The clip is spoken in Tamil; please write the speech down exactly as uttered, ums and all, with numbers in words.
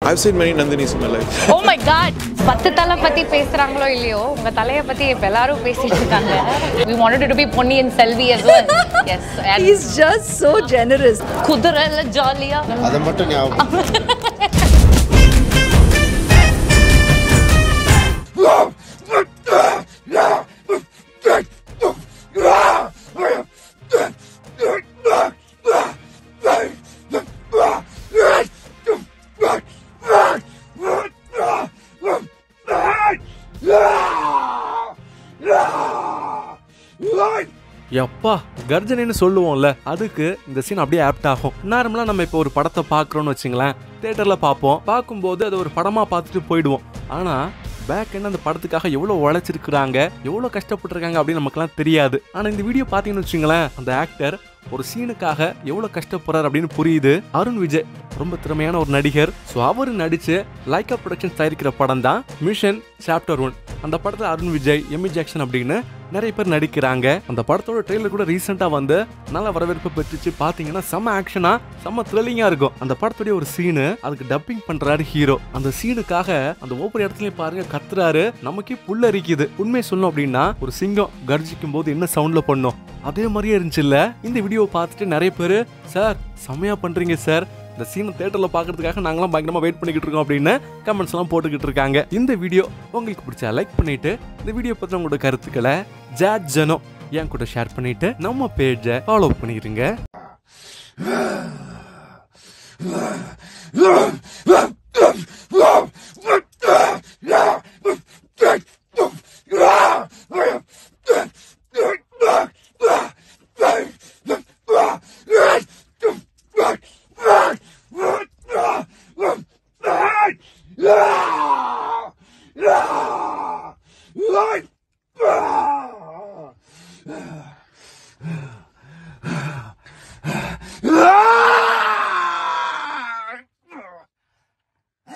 I've seen many Nandinis in my life. Oh my god. பத்து தலை பத்தி பேசுறாங்களோ இல்லையோ உங்க தலைய பத்தி எல்லாரும் பேசிட்டு இருக்காங்க. We wanted it to be Ponniyin Selvi as well. Yes. And he's just so generous. குதிரைல ஜாலியா. அத மட்டும் ஞாபகம். எப்பா கர்ஜனைன்னு சொல்லுவோம்ல, அதுக்கு இந்த சீன் அப்படியே ஆப்ட் ஆகும். நார்மலா நம்ம இப்போ ஒரு படத்தை பாக்குறோம்னு வச்சுங்களேன், தியேட்டர்ல பார்ப்போம். பார்க்கும்போது அது ஒரு படமா பார்த்துட்டு போயிடுவோம். ஆனா பேக் என்ன அந்த படத்துக்காக எவ்வளவு உழைச்சிருக்காங்க, எவ்வளவு கஷ்டப்பட்டிருக்காங்க அப்படின்னு நமக்குலாம் தெரியாது. ஆனா இந்த வீடியோ பாத்தீங்கன்னு வச்சுங்களேன், அந்த ஆக்டர் ஒரு சீனுக்காக எவ்வளவு கஷ்டப்படுறாரு அப்படின்னு புரியுது. அருண் விஜய் ரொம்ப திறமையான ஒரு நடிகர். ஸோ அவரு நடிச்சு லைக்கா ப்ரொடக்ஷன்ஸ் தயாரிக்கிற படம் தான் மிஷன் சாப்டர் ஒன். அந்த படத்துல அருண் விஜய், எமி ஜாக்சன் அப்படின்னு நிறைய பேர் நடிக்கிறாங்க. அந்த படத்தோட ட்ரெய்லர் கூட ரீசெண்டா வந்து நல்ல வரவேற்பு பெற்றுச்சு. பாத்தீங்கன்னா செம்ம ஆக்ஷனா, செம்ம த்ரில்லிங்கா இருக்கும். அந்த படத்துடைய ஒரு சீனு, அதுக்கு டப்பிங் பண்றாரு ஹீரோ. அந்த சீனுக்காக அந்த ஒவ்வொரு இடத்துலயும் பாருங்க கத்துறாரு, நமக்கே புல்லரிக்குது. உண்மை சொல்லணும் அப்படின்னா ஒரு சிங்கம் கர்ஜிக்கும் போது என்ன சவுண்ட்ல பண்ணும் அதே மாதிரியே இருந்துச்சு இல்ல. இந்த வீடியோவை பார்த்துட்டு நிறைய பேரு சார் செம்மையா பண்றீங்க சார், இந்த சீனை தியேட்டர்ல பாக்குறதுக்காக நாங்களாம் பயங்கரமா வெயிட் பண்ணிக்கிட்டு இருக்கோம் அப்படின்னு கமெண்ட்ஸ் எல்லாம் போட்டுக்கிட்டு இருக்காங்க. இந்த வீடியோ உங்களுக்கு பிடிச்சா லைக் பண்ணிட்டு, இந்த வீடியோ பத்தி உங்களோட கருத்துக்களை ஜாட் ஜனோ என் கூட ஷேர் பண்ணிட்டு நம்ம பேஜை ஃபாலோ பண்ணிருங்க. Yeah.